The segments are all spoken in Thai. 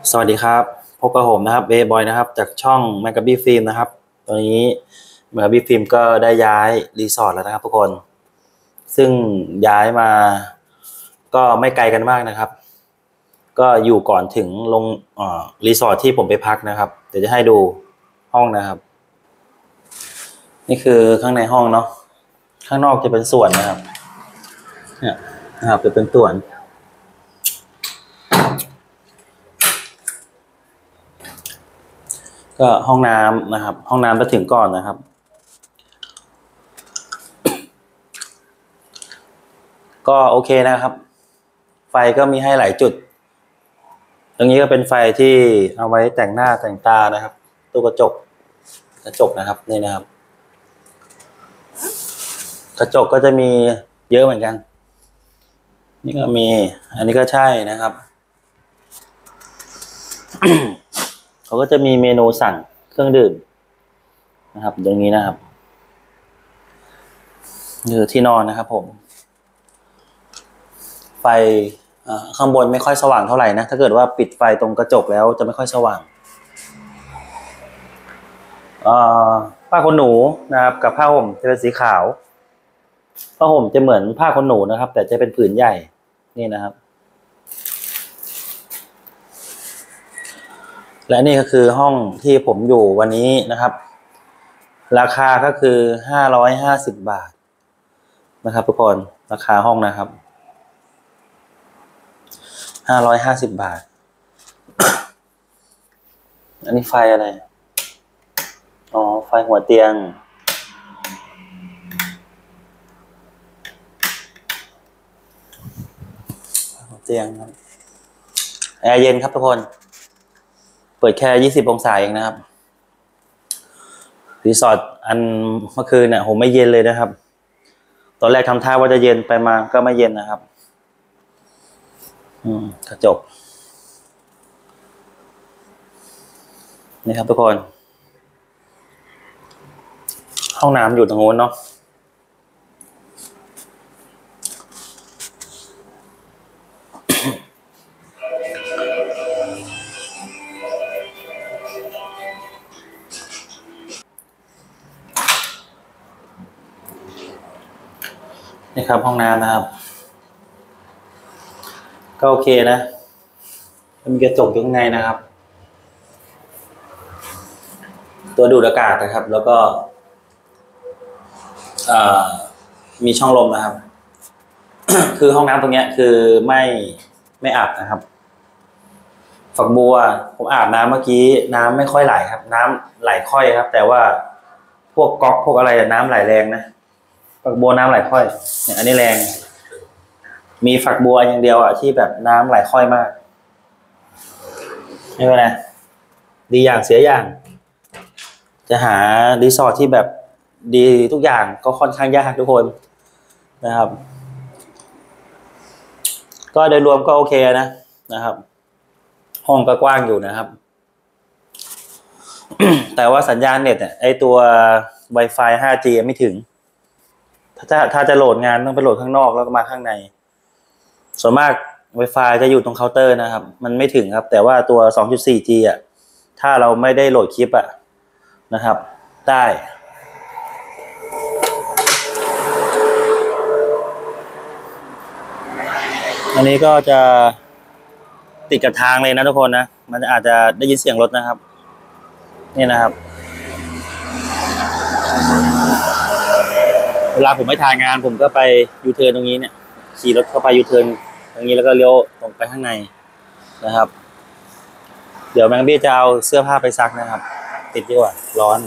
สวัสดีครับพบกับผมนะครับเบบอยนะครับจากช่องแมกกาบี้ฟิล์มนะครับตอนนี้แมกกาบี้ฟิล์มก็ได้ย้ายรีสอร์ทแล้วนะครับทุกคนซึ่งย้ายมาก็ไม่ไกลกันมากนะครับก็อยู่ก่อนถึงลงรีสอร์ทที่ผมไปพักนะครับเดี๋ยวจะให้ดูห้องนะครับนี่คือข้างในห้องเนาะข้างนอกจะเป็นสวนนะครับเนี่ยนะครับจะเป็นสวนก็ห้องน้ำนะครับห้องน้ำไปถึงก่อนนะครับก็โอเคนะครับไฟก็มีให้หลายจุดตรงนี้ก็เป็นไฟที่เอาไว้แต่งหน้าแต่งตานะครับตู้กระจกนะครับนี่นะครับกระจกก็จะมีเยอะเหมือนกันนี่ก็มีอันนี้ก็ใช่นะครับ เขาก็จะมีเมนูสั่งเครื่องดื่มนะครับตรงนี้นะครับนี่คือที่นอนนะครับผมไฟข้างบนไม่ค่อยสว่างเท่าไหร่นะถ้าเกิดว่าปิดไฟตรงกระจกแล้วจะไม่ค่อยสว่างผ้าขนหนูนะครับกับผ้าห่มจะเป็นสีขาวผ้าห่มจะเหมือนผ้าขนหนูนะครับแต่จะเป็นผืนใหญ่นี่นะครับและนี่ก็คือห้องที่ผมอยู่วันนี้นะครับราคาก็คือ550 บาทนะครับทุกคนราคาห้องนะครับ550 บาทอันนี้ไฟอะไรอ๋อไฟหัวเตียงครับแอร์เย็นครับทุกคนเปิดแค่20 องศาเองนะครับรีสอร์ทอันเมื่อคืนเนี่ยผมไม่เย็นเลยนะครับตอนแรกทำท่าว่าจะเย็นไปมาก็ไม่เย็นนะครับกระจกนี่ครับทุกคนห้องน้ำอยู่ตรงโน้นเนาะนี่ครับห้องน้ำนะครับก็โอเคนะมีกระจกอยู่ข้างในนะครับตัวดูดอากาศนะครับแล้วก็มีช่องลมนะครับ คือห้องน้ำตรงเนี้ยคือไม่อาบนะครับฝักบัวผมอาบน้ำเมื่อกี้น้ำไม่ค่อยไหลครับน้ำไหลค่อยครับแต่ว่าพวกก๊อกพวกอะไรน้ำไหลแรงนะฝักบัวน้ำไหลค่อยเนี่ยอันนี้แรงมีฝักบัวอย่างเดียวอ่ะที่แบบน้ำไหลค่อยมากไม่เป็นไรดีอย่างเสียอย่างจะหารีสอร์ทที่แบบดีทุกอย่างก็ค่อนข้างยากทุกคนนะครับก็โดยรวมก็โอเคนะครับห้องก็กว้างอยู่นะครับ แต่ว่าสัญญาณเน็ตเนี่ยไอตัว Wi-Fi 5G ไม่ถึงถ้าจะโหลดงานต้องไปโหลดข้างนอกแล้วก็มาข้างในส่วนมาก Wi-Fi จะอยู่ตรงเคาน์เตอร์นะครับมันไม่ถึงครับแต่ว่าตัว 2.4G อ่ะถ้าเราไม่ได้โหลดคลิปอ่ะนะครับได้อันนี้ก็จะติดกับทางเลยนะทุกคนนะมันอาจจะได้ยินเสียงรถนะครับนี่นะครับเวลาผมไปถ่ายงานผมก็ไปยูเทิร์นตรงนี้เนี่ยขี่รถเข้าไปยูเทิร์นตรงนี้แล้วก็เลี้ยวตรงไปข้างในนะครับเดี๋ยวแมงบี้จะเอาเสื้อผ้าไปซักนะครับติดดีกว่าร้อน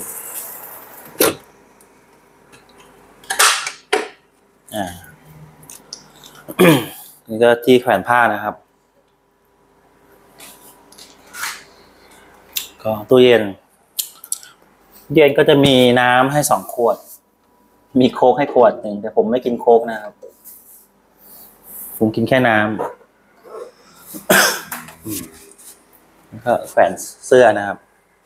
นี่ก็ที่แขวนผ้านะครับก็ตู้เย็นก็จะมีน้ำให้2 ขวดมีโค้กให้ขวดหนึ่งแต่ผมไม่กินโค้กนะครับผมกินแค่น้ำก็แขวนเสื้อนะครับ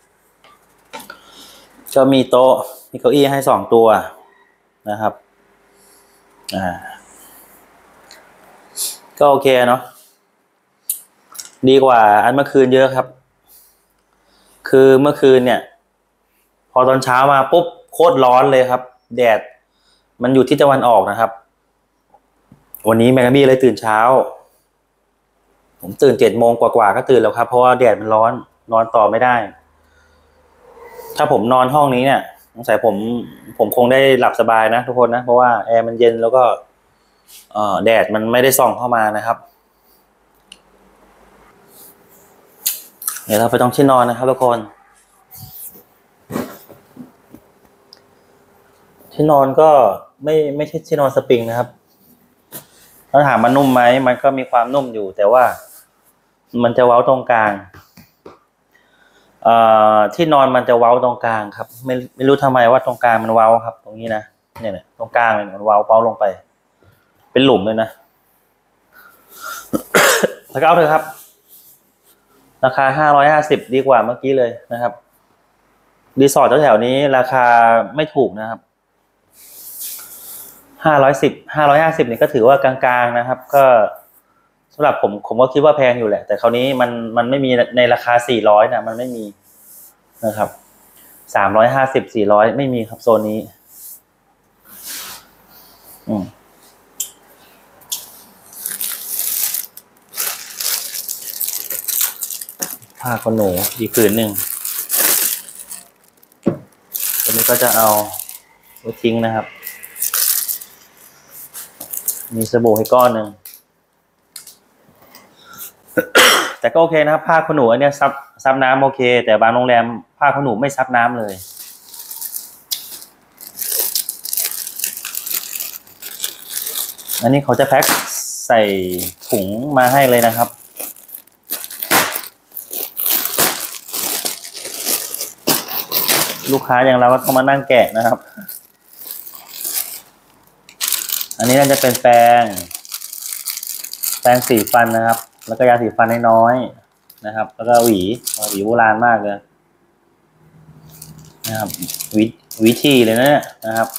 ก็มีโต๊ะมีเก้าอี้ให้2 ตัวนะครับก็โอเคเนาะดีกว่าอันเมื่อคืนเยอะครับคือเมื่อคืนเนี่ยพอตอนเช้ามาปุ๊บโคตรร้อนเลยครับแดดมันอยู่ที่ตะวันออกนะครับวันนี้แมกกาบี้เลยตื่นเช้าผมตื่น7 โมงกว่าๆก็ตื่นแล้วครับเพราะว่าแดดมันร้อนนอนต่อไม่ได้ถ้าผมนอนห้องนี้เนี่ยสงสัยผมคงได้หลับสบายนะทุกคนนะเพราะว่าแอร์มันเย็นแล้วก็แดดมันไม่ได้ส่องเข้ามานะครับเดี๋ยวเราไปตรงที่นอนนะครับทุกคนที่นอนก็ไม่ใช่ที่นอนสปริงนะครับถ้าถามมันนุ่มไหมมันก็มีความนุ่มอยู่แต่ว่ามันจะเว้าตรงกลางที่นอนมันจะเว้าตรงกลางครับไม่รู้ทำไมว่าตรงกลางมันเว้าครับตรงนี้นะเนี่ยตรงกลางมันเว้าลงไปเป็นหลุมเลยนะแล้วก็เอาเถอะครับราคา550ดีกว่าเมื่อกี้เลยนะครับรีสอร์ทแถวๆนี้ราคาไม่ถูกนะครับ550นี่ก็ถือว่ากลางๆนะครับก็สำหรับผมก็คิดว่าแพงอยู่แหละแต่คราวนี้มันไม่มีในราคา400นะมันไม่มีนะครับ350 400ไม่มีครับโซนนี้ผ้าขนหนูอีกผืนหนึ่งตัวนี้ก็จะเอาไว้ทิ้งนะครับมีสบู่ให้ก้อนหนึ่งแต่ก็โอเคนะครับผ้าขนหนูอันนี้ซับน้ำโอเคแต่บางโรงแรมผ้าขนหนูไม่ซับน้ำเลยอันนี้เขาจะแพ็คใส่ถุงมาให้เลยนะครับลูกค้าอย่างเราก็ต้องมานั่งแกะนะครับอันนี้น่าจะเป็นแปรงสีฟันนะครับแล้วก็ยาสีฟันน้อยๆนะครับแล้วก็หวีโบราณมากเลยนะครับวิธีเลยนะเนี่ยนะครับ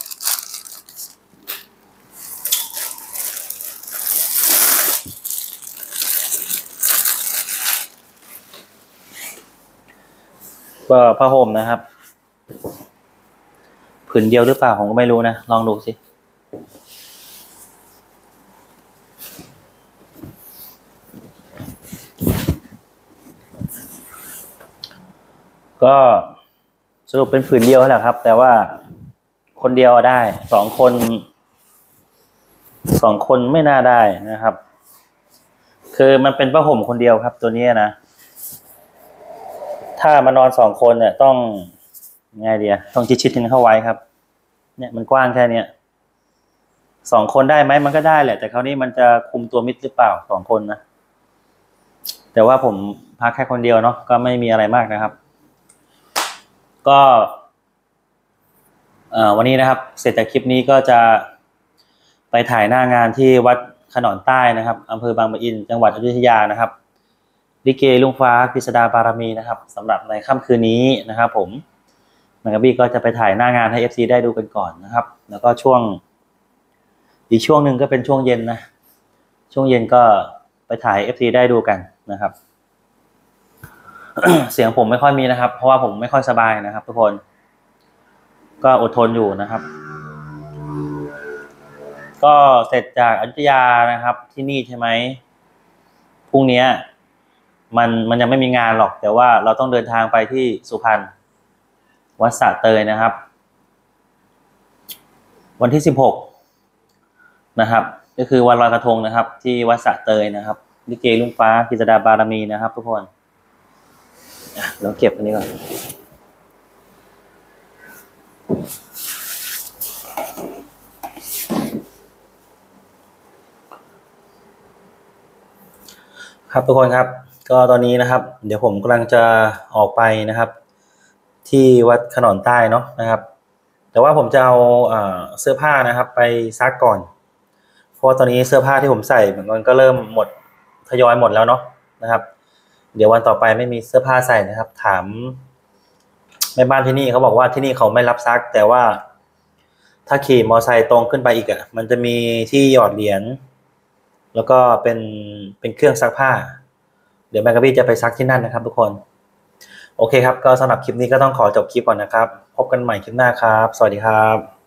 ก็ผ้าห่มนะครับผืนเดียวหรือเปล่าผมก็ไม่รู้นะลองดูสิก็สรุปเป็นผืนเดียวแหละครับแต่ว่าคนเดียวได้2 คนไม่น่าได้นะครับคือมันเป็นผ้าห่มคนเดียวครับตัวนี้นะถ้ามานอน2 คนเนี่ยต้องไงเดียต้องชิดๆกันเข้าไว้ครับเนี่ยมันกว้างแค่เนี้ย2 คนได้ไหมมันก็ได้แหละแต่คราวนี้มันจะคุมตัวมิดหรือเปล่า2 คนนะแต่ว่าผมพักแค่คนเดียวเนาะก็ไม่มีอะไรมากนะครับก็วันนี้นะครับเสร็จจากคลิปนี้ก็จะไปถ่ายหน้างานที่วัดขนอนใต้นะครับอำเภอบางปะอินจังหวัดอยุธยานะครับลิเกลุงฟ้ากฤษดาบารมีนะครับสำหรับในค่ำคืนนี้นะครับผมแมกกาบี้ก็จะไปถ่ายหน้างานให้ FC ได้ดูกันก่อนนะครับแล้วก็อีกช่วงหนึ่งก็เป็นช่วงเย็นนะช่วงเย็นก็ไปถ่าย FC ได้ดูกันนะครับ เสียงผมไม่ค่อยมีนะครับเพราะว่าผมไม่ค่อยสบายนะครับทุกคนก็อดทนอยู่นะครับก็เสร็จจากอยุธยานะครับที่นี่ใช่ไหมพรุ่งนี้มันยังไม่มีงานหรอกแต่ว่าเราต้องเดินทางไปที่สุพรรณวัดสะเตยนะครับวันที่16นะครับก็คือวันลอยกระทงนะครับที่วัดสะเตยนะครับลิเกลุงฟ้ากฤษดาบารมีนะครับทุกคนเราเก็บอันนี้ก่อนครับทุกคนครับก็ตอนนี้นะครับเดี๋ยวผมกำลังจะออกไปนะครับที่วัดขนอนใต้เนาะนะครับแต่ว่าผมจะเอาเสื้อผ้านะครับไปซักก่อนเพราะตอนนี้เสื้อผ้าที่ผมใส่มันก็เริ่มหมดทยอยหมดแล้วเนาะนะครับเดี๋ยววันต่อไปไม่มีเสื้อผ้าใส่นะครับถามแม่บ้านที่นี่เขาบอกว่าที่นี่เขาไม่รับซักแต่ว่าถ้าขี่มอเตอร์ไซค์ตรงขึ้นไปอีกมันจะมีที่หยอดเหรียญแล้วก็เป็นเครื่องซักผ้าเดี๋ยวแมกกาบี้จะไปซักที่นั่นนะครับทุกคนโอเคครับก็สำหรับคลิปนี้ก็ต้องขอจบคลิปก่อนนะครับพบกันใหม่คลิปหน้าครับสวัสดีครับ